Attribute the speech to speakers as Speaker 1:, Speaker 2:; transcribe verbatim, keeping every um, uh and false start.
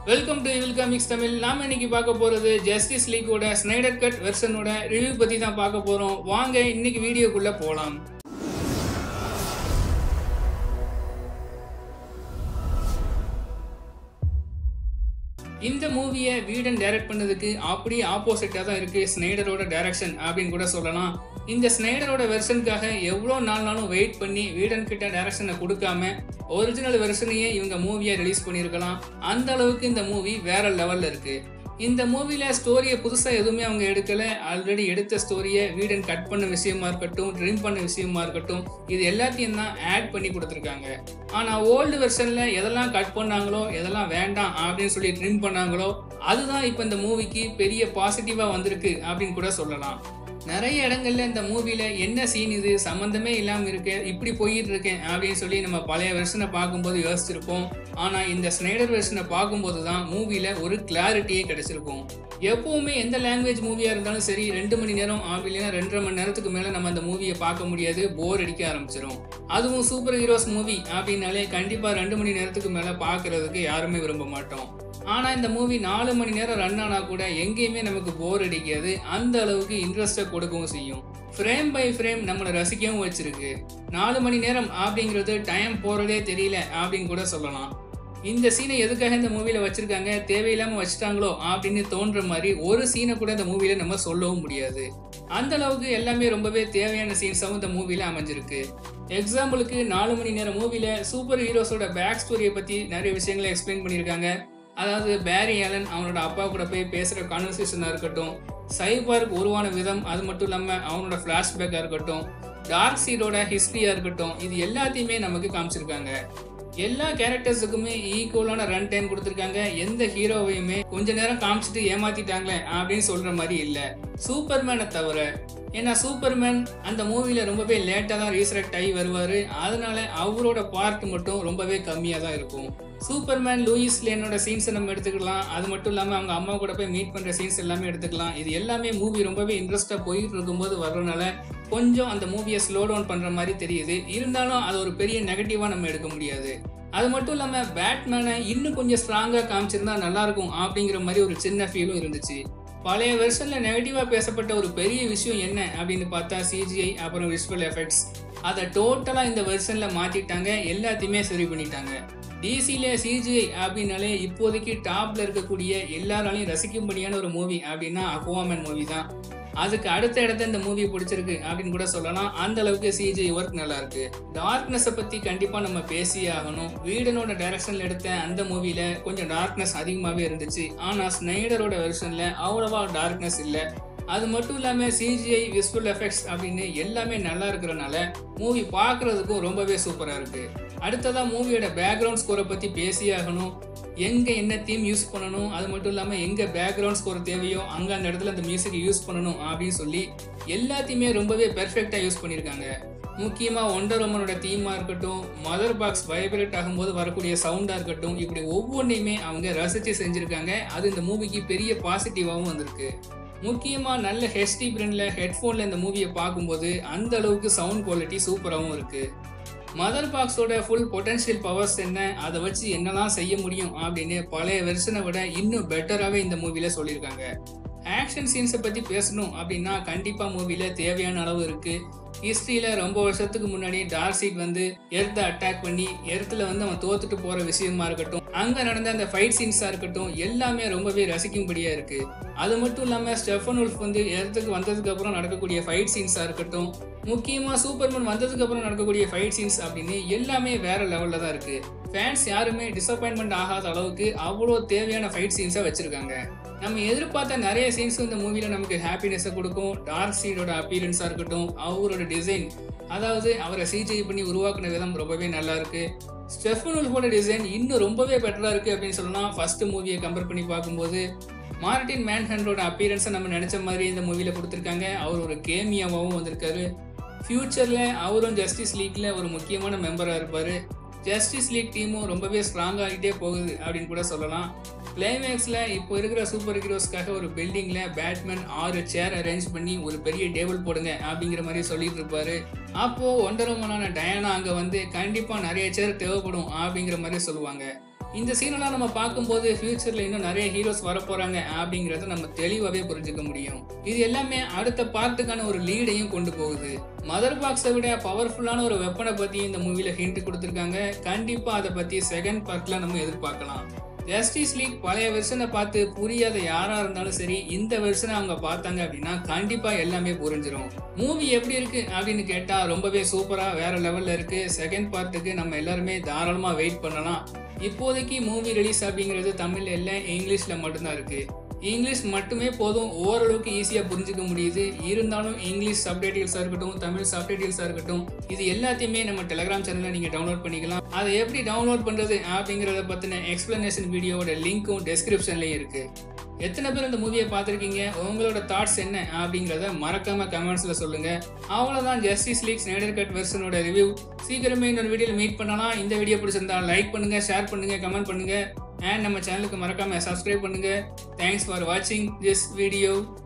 Speaker 1: Welcome to evil comics Tamil. நாம இன்னைக்கு பார்க்க போறது ஜஸ்டிஸ் லீக்கோட ஸ்னைடர் கட் வெர்ஷனோட ரிவ்யூ பத்தி தான் பார்க்க போறோம். வாங்க இன்னைக்கு வீடியோக்குள்ள போலாம். இந்த மூவியை வீடன் டைரக்ட் பண்ணதுக்கு அப்படியே ஆப்போசிட்டா தான் இருக்கு ஸ்னைடரோட டைரக்ஷன் அப்படின்னு கூட சொல்லலாம். இந்த ஸ்னைடரோட வெர்ஷனுக்காக எவ்வளோ நாள்னாலும் வெயிட் பண்ணி வீடன் கிட்ட டைரக்ஷனை கொடுக்காம ஒரிஜினல் வெர்ஷனையே இவங்க மூவியை ரிலீஸ் பண்ணியிருக்கலாம். அந்த அளவுக்கு இந்த மூவி வேற லெவல்ல இருக்கு. இந்த மூவில ஸ்டோரியை புதுசா எதுவுமே அவங்க எடுக்கல. ஆல்ரெடி எடுத்த ஸ்டோரியை வீடன் கட் பண்ண விஷயமா இருக்கட்டும், ட்ரிம் பண்ண விஷயமா இருக்கட்டும், இது எல்லாத்தையும் தான் ஆட் பண்ணி கொடுத்துருக்காங்க. ஆனா ஓல்டு வெர்ஷன்ல எதெல்லாம் கட் பண்ணாங்களோ, எதெல்லாம் வேண்டாம் அப்படின்னு சொல்லி ட்ரிம் பண்ணாங்களோ, அதுதான் இப்ப இந்த மூவிக்கு பெரிய பாசிட்டிவா வந்திருக்கு அப்படின்னு கூட சொல்லலாம். நிறைய இடங்கள்ல இந்த மூவில என்ன சீன் இது சம்பந்தமே இல்லாம இருக்கு, இப்படி போயிட்டு இருக்கேன் அப்படின்னு சொல்லி நம்ம பழைய வெர்ஷனை பார்க்கும்போது யோசிச்சிருப்போம். ஆனா இந்த ஸ்னைடர் வெர்ஷனை பார்க்கும்போது தான் மூவில ஒரு கிளாரிட்டியே கிடைச்சிருக்கும். எப்பவுமே எந்த லாங்குவேஜ் மூவியா இருந்தாலும் சரி, ரெண்டு மணி நேரம் இல்லைன்னா ரெண்டரை மணி நேரத்துக்கு மேல நம்ம அந்த மூவியை பார்க்க முடியாது, போர் அடிக்க ஆரம்பிச்சிடும். அதுவும் சூப்பர் ஹீரோஸ் மூவி அப்படின்னாலே கண்டிப்பா ரெண்டு மணி நேரத்துக்கு மேல பார்க்கறதுக்கு யாருமே விரும்ப மாட்டோம். ஆனா இந்த மூவி நாலு மணி நேரம் ரன் ஆனா கூட எங்கேயுமே நமக்கு போர் அடிக்காது. அந்த அளவுக்கு இன்ட்ரெஸ்டை கொடுக்கவும் செய்யும். ஃப்ரேம் பை ஃப்ரேம் நம்மளை ரசிக்கவும் வச்சிருக்கு. நாலு மணி நேரம் அப்படிங்கிறது டைம் போறதே தெரியல அப்படின்னு கூட சொல்லலாம். இந்த சீனை எதுக்காக இந்த மூவில வச்சிருக்காங்க, தேவையில்லாம வச்சுட்டாங்களோ அப்படின்னு தோன்ற மாதிரி ஒரு சீனை கூட இந்த மூவில நம்ம சொல்லவும் முடியாது. அந்த அளவுக்கு எல்லாமே ரொம்பவே தேவையான சீன்ஸாகவும் இந்த மூவில அமைஞ்சிருக்கு. எக்ஸாம்பிளுக்கு நாலு மணி நேரம் மூவில சூப்பர் ஹீரோஸோட பேக் ஸ்டோரியை பத்தி நிறைய விஷயங்களை எக்ஸ்பிளைன் பண்ணியிருக்காங்க. அதாவது பேரி ஆலன் அவனோட அப்பா கூட போய் பேசுகிற கான்வர்சேஷனாக இருக்கட்டும், சைபார்க் உருவான விதம், அது மட்டும் இல்லாமல் அவனோட ஃப்ளாஷ்பேக்காக இருக்கட்டும், டார்க் சீடோட ஹிஸ்ட்ரியாக இருக்கட்டும், இது எல்லாத்தையுமே நமக்கு காமிச்சிருக்காங்க. எல்லா கேரக்டர்ஸுக்குமே ஈக்குவலான ரன் டைம் கொடுத்துருக்காங்க. எந்த ஹீரோவையுமே கொஞ்ச நேரம் காமிச்சிட்டு ஏமாத்திட்டாங்களே அப்படின்னு சொல்ற மாதிரி இல்லை, சூப்பர்மேனை தவிர. ஏன்னா சூப்பர்மேன் அந்த மூவில ரொம்பவே லேட்டாக தான் ரீசரெக்ட் ஆகி வருவார். அதனால அவரோட பார்ட் மட்டும் ரொம்பவே கம்மியாக தான் இருக்கும். சூப்பர்மேன் லூயிஸ் லேனோட சீன்ஸை நம்ம எடுத்துக்கலாம். அது மட்டும் இல்லாமல் அவங்க அம்மா கூட போய் மீட் பண்ணுற சீன்ஸ் எல்லாமே எடுத்துக்கலாம். இது எல்லாமே மூவி ரொம்பவே இன்ட்ரெஸ்டாக போயிட்டு இருக்கும்போது வர்றதுனால கொஞ்சம் அந்த மூவியை ஸ்லோ டவுன் பண்ணுற மாதிரி தெரியுது. இருந்தாலும் அது ஒரு பெரிய நெகட்டிவாக நம்ம எடுக்க முடியாது. அது மட்டும் இல்லாமல் பேட்மேனை இன்னும் கொஞ்சம் ஸ்ட்ராங்காக காமிச்சிருந்தா நல்லாயிருக்கும் அப்படிங்கிற மாதிரி ஒரு சின்ன ஃபீலும் இருந்துச்சு. பழைய வெர்ஷனில் நெகட்டிவாக பேசப்பட்ட ஒரு பெரிய விஷயம் என்ன அப்படின்னு பார்த்தா சிஜிஐ அப்புறம் விஷுவல் எஃபெக்ட்ஸ். அதை டோட்டலாக இந்த வெர்ஷனில் மாற்றிட்டாங்க, எல்லாத்தையுமே சரி பண்ணிட்டாங்க. டிசியில சிஜிஐ அப்படின்னாலே இப்போதைக்கு டாப்ல இருக்கக்கூடிய எல்லாராலையும் ரசிக்கும்படியான ஒரு மூவி அப்படின்னா அக்வாமேன் மூவி தான். அதுக்கு அடுத்த இடத்த இந்த மூவி பிடிச்சிருக்கு அப்படின்னு கூட சொல்லலாம். அந்த அளவுக்கு சிஜிஐ ஒர்க் நல்லா இருக்கு. டார்க்னஸை பத்தி கண்டிப்பா நம்ம பேசியே ஆகணும். வீடனோட டைரக்ஷன்ல எடுத்த அந்த மூவில கொஞ்சம் டார்க்னஸ் அதிகமாவே இருந்துச்சு. ஆனா ஸ்னைடரோட வெர்ஷன்ல அவ்வளவா டார்க்னஸ் இல்லை. அது மட்டும் இல்லாம சிஜிஐ விஷுவல் எஃபெக்ட்ஸ் அப்படின்னு எல்லாமே நல்லா இருக்கிறனால மூவி பார்க்கறதுக்கும் ரொம்பவே சூப்பரா இருக்கு. அடுத்ததா மூவியோட பேக்ரவுண்ட் ஸ்கோரை பத்தி பேசியே ஆகணும். எங்க என்ன தீம் யூஸ் பண்ணணும், அது மட்டும் இல்லாம எங்க பேக்ரவுண்ட் ஸ்கோர் தேவையோ அங்க அந்த இடத்துல அந்த மியூசிக் யூஸ் பண்ணணும் அப்படின்னு சொல்லி எல்லாத்தையுமே ரொம்பவே பெர்ஃபெக்டா யூஸ் பண்ணியிருக்காங்க. முக்கியமா ஒண்டர் உமனோட தீமா இருக்கட்டும், மதர் பாக்ஸ் வைப்ரேட் ஆகும்போது வரக்கூடிய சவுண்டா இருக்கட்டும், இப்படி ஒவ்வொன்றையுமே அவங்க ரசிச்சு செஞ்சிருக்காங்க. அது இந்த மூவிக்கு பெரிய பாசிட்டிவாகவும் வந்திருக்கு. முக்கியமா நல்ல ஹெச்டி பிரிண்ட்ல ஹெட்ஃபோன்ல இந்த மூவியை பார்க்கும்போது அந்த அளவுக்கு சவுண்ட் குவாலிட்டி சூப்பராகவும் இருக்கு. மதர் பாக்ஸோட ஃபுல் பொட்டன்ஷியல் பவர்ஸ் என்ன, அதை வச்சு என்னெல்லாம் செய்ய முடியும் அப்படின்னு பழைய வெர்ஷனை விட இன்னும் பெட்டராகவே இந்த மூவில சொல்லியிருக்காங்க. ஆக்ஷன் சீன்ஸை பற்றி பேசணும் அப்படின்னா கண்டிப்பாக மூவில தேவையான அளவு இருக்கு. ஹிஸ்ட்ரியில ரொம்ப வருஷத்துக்கு முன்னாடி டார்க்சீட் வந்து எர்த்தை அட்டாக் பண்ணி எர்த்துல வந்து அவன் தோத்துட்டு போற விஷயமா இருக்கட்டும், அங்க நடந்த அந்த ஃபைட் சீன்ஸா இருக்கட்டும், எல்லாமே ரொம்பவே ரசிக்கும்படியா இருக்கு. அது மட்டும் இல்லாம ஸ்டெஃபன் உல்ஃப் வந்து எர்த்துக்கு வந்ததுக்கு அப்புறம் நடக்கக்கூடிய ஃபைட் சீன்ஸா இருக்கட்டும், முக்கியமா சூப்பர்மேன் வந்ததுக்கு அப்புறம் நடக்கக்கூடிய ஃபைட் சீன்ஸ் அப்படின்னு எல்லாமே வேற லெவல்ல தான் இருக்கு. ஃபேன்ஸ் யாருமே டிசப்பாயின்மெண்ட் ஆகாத அளவுக்கு அவ்வளோ தேவையான ஃபைட் சீன்ஸை வச்சிருக்காங்க. நம்ம எதிர்பார்த்த நிறைய சீன்ஸ் இந்த மூவில நமக்கு ஹாப்பினஸை கொடுக்கும். டார்க் சீடோட அப்பீரன்ஸா இருக்கட்டும், அவரோட டிசைன், அதாவது அவரை சிஜிஐ பண்ணி உருவாக்குன விதம் ரொம்பவே நல்லா இருக்கு. ஸ்டெஃபன் உல்ஃபோட டிசைன் இன்னும் ரொம்பவே பெட்டரா இருக்கு அப்படின்னு சொல்லலாம். ஃபர்ஸ்ட் மூவியை கம்பேர் பண்ணி பார்க்கும்போது மார்டின் மேன்ஹண்டோட அப்பீரன்ஸை நம்ம நினைச்ச மாதிரி இந்த மூவில கொடுத்துருக்காங்க. அவர் ஒரு கேமியாவும் வந்திருக்காரு. ஃபியூச்சர்ல அவரும் ஜஸ்டிஸ் லீக்ல ஒரு முக்கியமான மெம்பரா இருப்பாரு. ஜஸ்டிஸ் லீக் டீமும் ரொம்பவே ஸ்ட்ராங் ஆகிட்டே போகுது அப்படின்னு கூட சொல்லலாம். கிளைமேக்ஸ்ல இப்போ இருக்கிற சூப்பர் ஹீரோஸ்க்காக ஒரு பில்டிங்ல பேட்மேன் ஆறு சேர் அரேஞ்ச் பண்ணி ஒரு பெரிய டேபிள் போடுங்க அப்படிங்கிற மாதிரி சொல்லிட்டு இருப்பாரு. அப்போ ஒண்டர் உமனான டயானா அங்க வந்து கண்டிப்பா நிறைய சேர் தேவைப்படும் அப்படிங்கிற மாதிரி சொல்லுவாங்க. இந்த சீனெல்லாம் நம்ம பார்க்கும்போது ஃபியூச்சர்ல இன்னும் நிறைய ஹீரோஸ் வரப்போறாங்க அப்படிங்கறத நம்ம தெளிவாவே புரிஞ்சுக்க முடியும். இது எல்லாமே அடுத்த பார்ட்டுக்கான ஒரு லீடையும் கொண்டு போகுது. மதர் பாக்ஸை விட பவர்ஃபுல்லான ஒரு வெப்பனை பத்தி இந்த மூவில ஹிண்ட் கொடுத்திருக்காங்க. கண்டிப்பா அதை பத்தி செகண்ட் பார்ட்ல நம்ம எதிர்பார்க்கலாம். ஜஸ்டிஸ் லீக் பழைய வெர்ஷனை பார்த்து புரியாத யாரா இருந்தாலும் சரி, இந்த வெர்ஷனை அவங்க பார்த்தாங்க அப்படின்னா கண்டிப்பா எல்லாமே புரிஞ்சிடும். மூவி எப்படி இருக்கு அப்படின்னு கேட்டா ரொம்பவே சூப்பரா வேற லெவல்ல இருக்கு. செகண்ட் பார்ட்டுக்கு நம்ம எல்லாருமே தாராளமா வெயிட் பண்ணலாம். இப்போதைக்கு மூவி ரிலீஸ் அப்படிங்கிறது தமிழ்ல இல்லை, இங்கிலீஷ்ல மட்டும்தான் இருக்கு. இங்கிலீஷ் மட்டுமே போதும், ஓரளவுக்கு ஈஸியா புரிஞ்சுக்க முடியுது. இருந்தாலும் இங்கிலீஷ் சப்டைட்டில்ஸா இருக்கட்டும், தமிழ் சப்டைட்டில்ஸா இருக்கட்டும், இது எல்லாத்தையுமே நம்ம டெலிகிராம் சேனல்ல நீங்க டவுன்லோட் பண்ணிக்கலாம். அதை எப்படி டவுன்லோட் பண்றது அப்படிங்கறத பத்தின எக்ஸ்பிளனேஷன் வீடியோவோட லிங்க்கும் டெஸ்கிரிப்ஷன்லயும் இருக்கு. எத்தனை பேர் இந்த மூவியை பார்த்துருக்கீங்க, உங்களோட தாட்ஸ் என்ன அப்படிங்கிறத மறக்காம கமெண்ட்ஸ்ல சொல்லுங்க. அவ்வளோதான் ஜஸ்டிஸ் லீக் ஸ்னைடர் கட் வெர்ஷனோட ரிவ்யூ. சீக்கிரமே இன்னொரு வீடியோவில் மீட் பண்ணலாம். இந்த வீடியோ பிடிச்சிருந்தா லைக் பண்ணுங்க, ஷேர் பண்ணுங்க, கமெண்ட் பண்ணுங்க. அண்ட் நம்ம சேனலுக்கு மறக்காம சப்ஸ்கிரைப் பண்ணுங்க. தேங்க்ஸ் ஃபார் வாட்சிங் திஸ் வீடியோ.